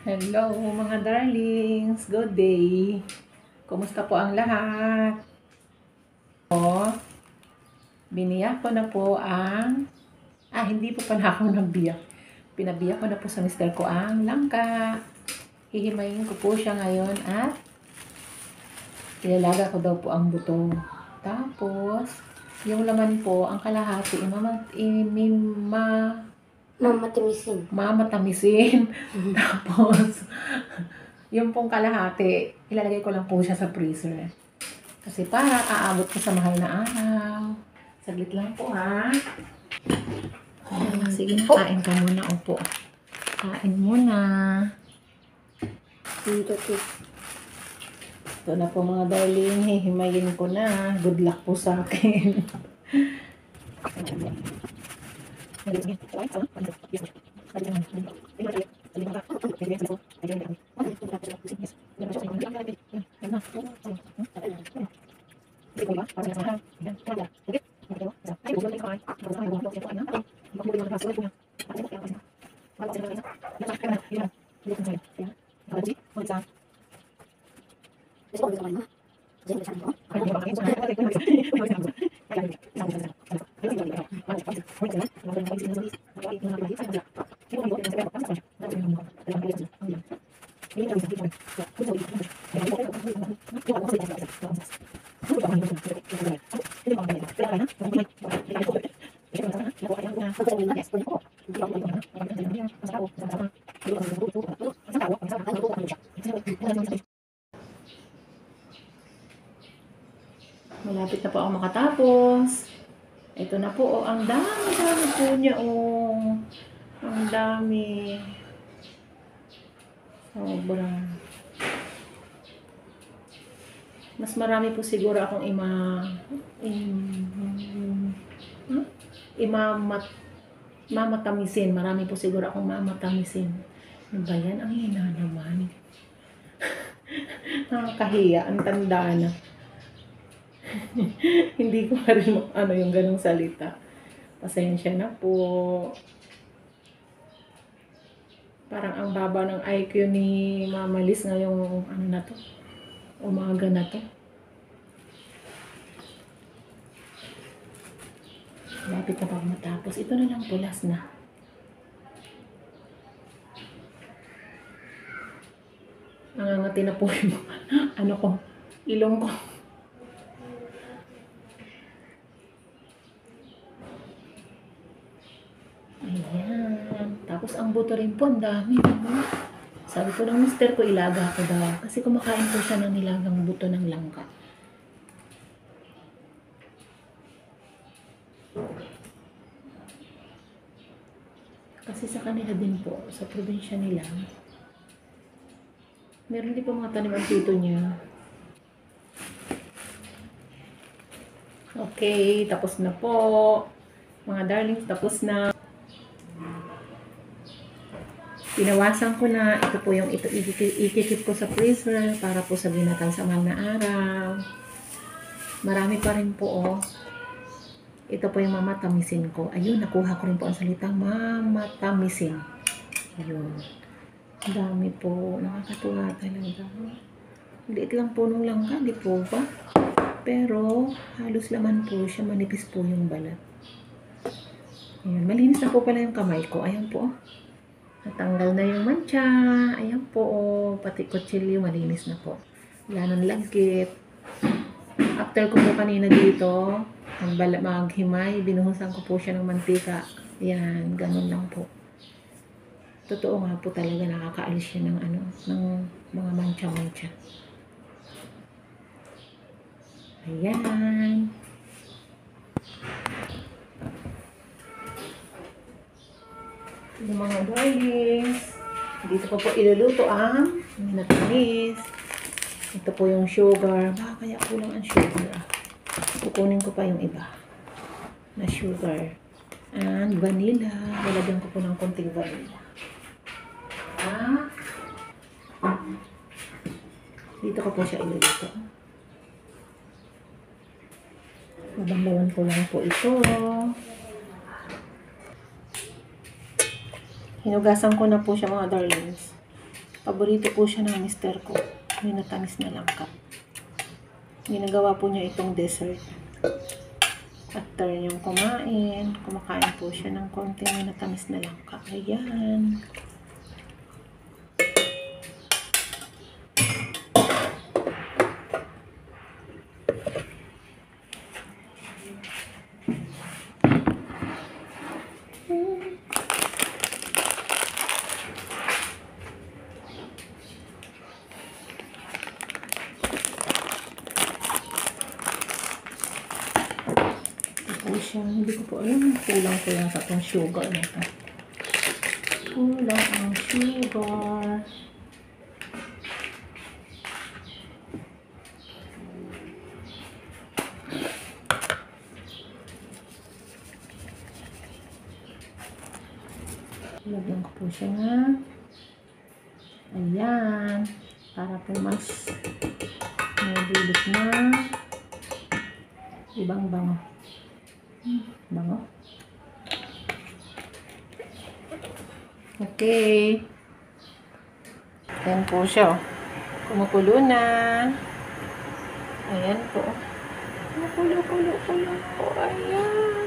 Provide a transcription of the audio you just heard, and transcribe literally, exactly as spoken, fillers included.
Hello mga darlings, good day. Kumusta po ang lahat? O, biniyak ko na po ang, ah hindi po pala ako nagbiyak. Pinabiyak ko na po sa mister ko ang langka. Hihimayin ko po siya ngayon at ilalaga ko daw po ang buto. Tapos, yung laman po, ang kalahati, imamat, imima, Mamatamisin. mamatamisin. Tapos, yung pong kalahati, ilalagay ko lang po siya sa freezer. Kasi para aabot ko sa mahal na araw. Saglit lang po ha. Sige na, kain ka muna. Opo. Kain muna. Ito na po mga darling. Hihimayin ko na. Good luck po sa akin. Malapit na po ako makatapos. Ito na po, oh, ang dami-dami po niya, oh. Ang dami. Sobrang. Mas marami po siguro akong ima im, huh? imamat mamatamisin. Marami po siguro akong mamatamisin. Ano ba yan? Ang hina naman. Nakakahiya. Ang tanda na. Hindi ko pa rin ano yung ganong salita. Pasensya na po. Parang ang baba ng I Q ni Mama Liz ngayong ano na to. Umaga na to. Lapit na pag matapos. Ito na lang po, last na. Nangangati na po yung ano ko, ilong ko. Ayan. Tapos ang buto rin po, ang dami. Sabi ko ng mister ko, ilaga ko daw. Kasi kumakain po siya ng nilagang buto ng langka. Kasi sa kanila din po, sa probinsya nila, meron din po mga tanim ang tito niya. Okay, tapos na po. Mga darlings, tapos na. Pinawasan ko na. Ito po yung ito ikikip ko sa freezer para po sa binatang sa mahal na araw. Marami pa rin po, oh. Ito po yung mamatamisin ko. Ayun, nakuha ko rin po ang salitang mamatamisin. Ayun. Dami po. Nakakatuwa talaga. Liit lang po nung langka, di po ba? Pero, halos laman po siya. Manipis po yung balat. Ayun. Malinis na po pala yung kamay ko. Ayan po. Natanggal na yung mancha. Ayan po. Pati kutsilyo, malinis na po. Wala nang lagkit. After ko po kanina dito, maghimay, binuhusan ko po siya ng mantika. Ayan, ganun lang po. Totoo nga po talaga, nakakaalis siya ng ano, ng mga mancha-mancha. Ayan. Yung mga darlings, dito po po iluluto ang minatamis. Ito po yung sugar. Baka kaya kulang ang sugar. Ah. Kukunin ko pa yung iba na sugar. And vanilla. Lalagyan ko po ng konting vanilla. Ah. Dito ko po siya iluluto. Babangbawan ko lang po ito. Hinugasan ko na po siya mga darlings. Paborito po siya ng mister ko. May natamis na langka. Ginagawa po niya itong dessert. After niyong kumain, kumakain po siya ng konting may natamis na langka. Ayan. Po siya. Hindi ko po alam. Kulang ko lang sa itong sugar na ito. Kulang ang sugar. Lagyan ko po siya nga. Ayan. Para po mas may dulot na ibang bango. Bango. Okay. Ayan po siya. Kumukulo na. Ayan po. Kumukulo, kulo, kulo po. Ayan.